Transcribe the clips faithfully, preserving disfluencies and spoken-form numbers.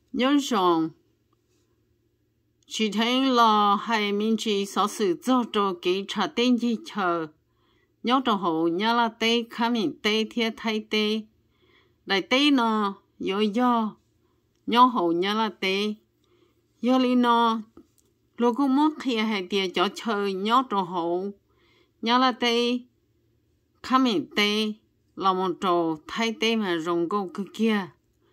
nhớ rằng chỉ thấy là hai mình chỉ sở sự cho cho cái trả tiền gì chờ nhớ trong hồ nhớ là tê khá mình tê thiệt thay tê đại tê nó yo yo nhớ hồ nhớ là tê yo li nó lúc cũng muốn khi hai tiền cho chơi nhớ trong hồ nhớ là tê khá mình tê là một trò thay tê mà rồng cô cứ kia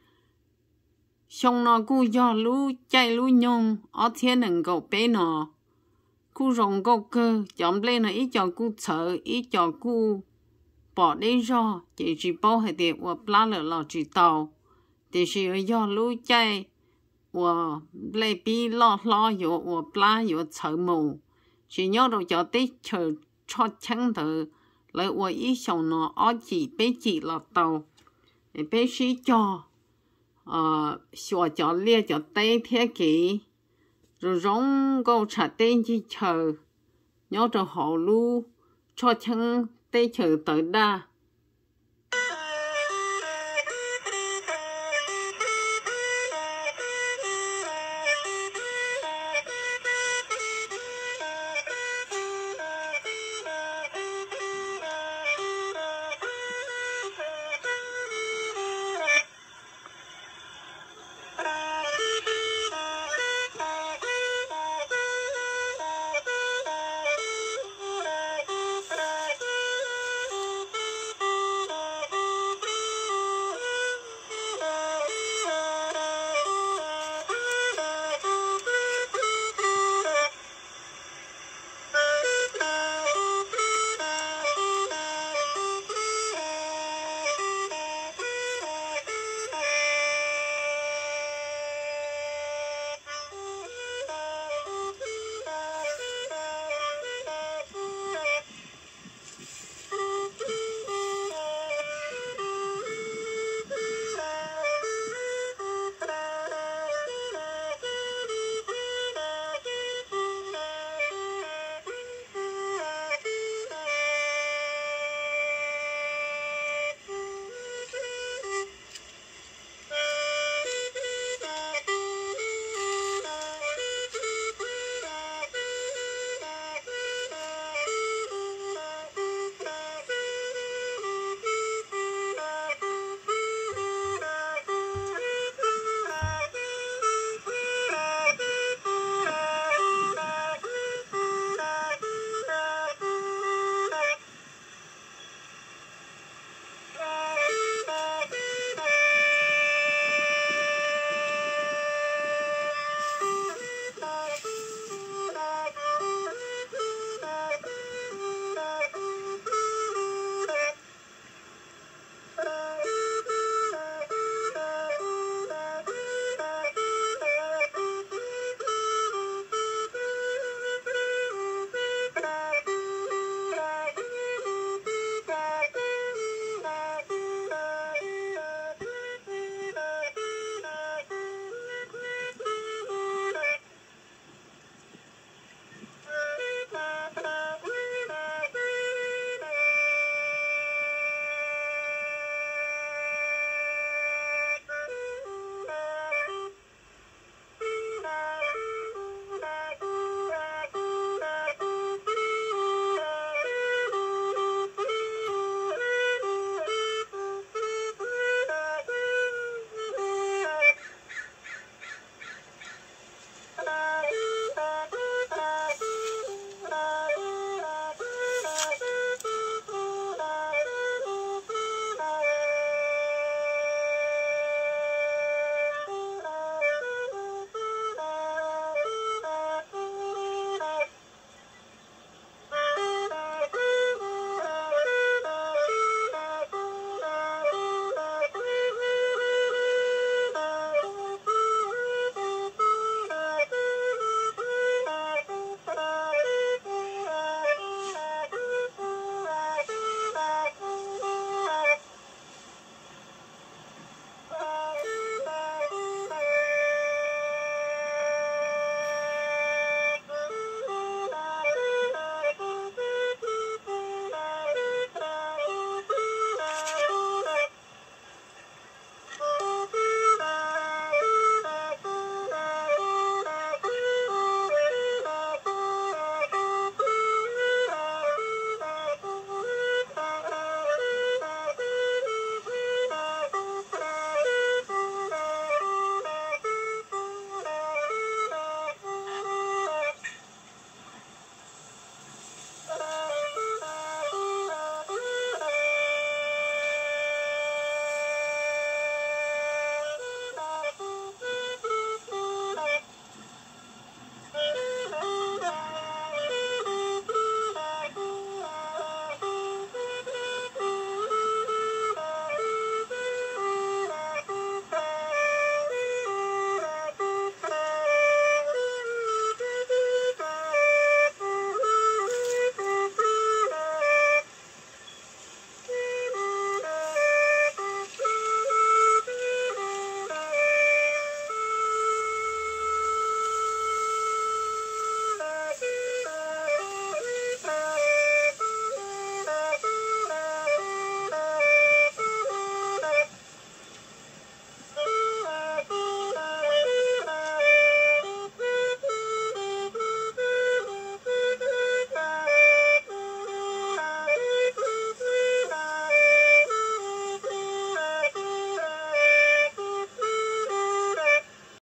xong nó cứ do lú chạy lú nhông ở thiên đừng cầu bé nó cứ rồng cô cơ chọn lên nó ít cho cứ sợ ít cho cứ bỏ đi ra chỉ chỉ bao hệ tiệt và plá lỡ lọ chỉ tàu thì chỉ do lú chạy và lấy bi lo lo yếu và plá yếu sợ mù chỉ nhớ đâu cho tết chờ cho chẳng thở lại và ít xong nó ở chỉ bé chỉ là tàu để bé sĩ cho ờ xóa cho lia cho tê thế kỹ rồi rong câu trả tên chi chờ nhớ cho họ lu cho chân tê chờ tới đa